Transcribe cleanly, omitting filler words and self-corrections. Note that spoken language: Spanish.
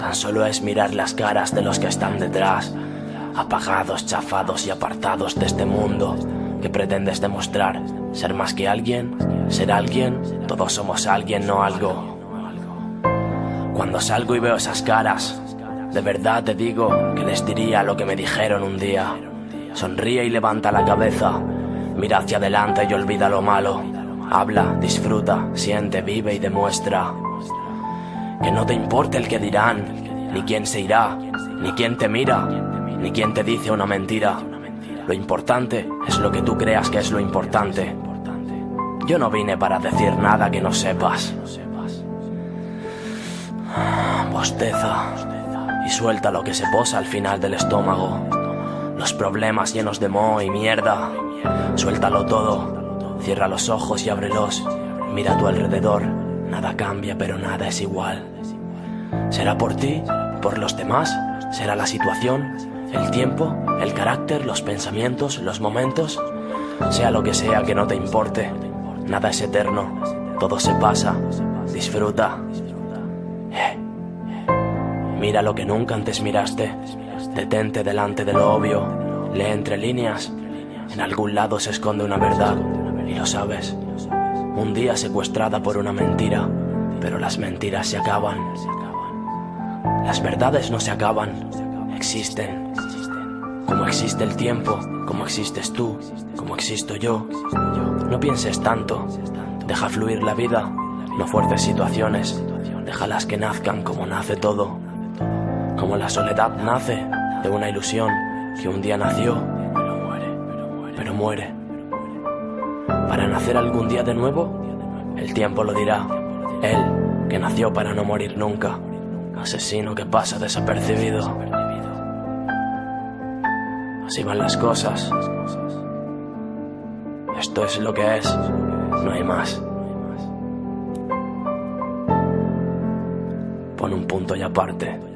Tan solo es mirar las caras de los que están detrás, apagados, chafados y apartados de este mundo que pretendes demostrar. Ser más que alguien, ser alguien, todos somos alguien, no algo. Cuando salgo y veo esas caras, de verdad te digo que les diría lo que me dijeron un día. Sonríe y levanta la cabeza, mira hacia adelante y olvida lo malo. Habla, disfruta, siente, vive y demuestra. Que no te importe el que dirán, ni quién se irá, ni quién te mira, ni quién te dice una mentira. Lo importante es lo que tú creas que es lo importante. Yo no vine para decir nada que no sepas. Bosteza y suelta lo que se posa al final del estómago. Los problemas llenos de moho y mierda. Suéltalo todo, cierra los ojos y ábrelos. Mira a tu alrededor, nada cambia pero nada es igual. ¿Será por ti? ¿Por los demás? ¿Será la situación? ¿El tiempo? ¿El carácter? ¿Los pensamientos? ¿Los momentos? Sea lo que sea que no te importe, nada es eterno, todo se pasa, disfruta. Mira lo que nunca antes miraste, detente delante de lo obvio, lee entre líneas, en algún lado se esconde una verdad, y lo sabes. Un día secuestrada por una mentira, pero las mentiras se acaban. Las verdades no se acaban, existen. Como existe el tiempo, como existes tú, como existo yo. No pienses tanto, deja fluir la vida, no fuerces situaciones, déjalas que nazcan como nace todo. Como la soledad nace de una ilusión que un día nació, pero muere. Para nacer algún día de nuevo, el tiempo lo dirá. Él, que nació para no morir nunca, asesino que pasa desapercibido. Así van las cosas. Esto es lo que es, no hay más. Pon un punto y aparte.